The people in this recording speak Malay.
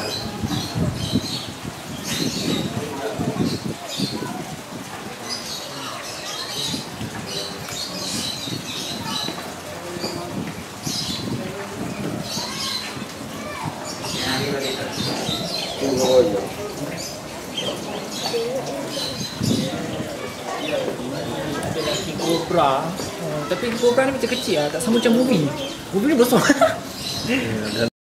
Cobra. Tapi Cobra ni macam kecil lah, tak sama macam movie. Movie ni besar.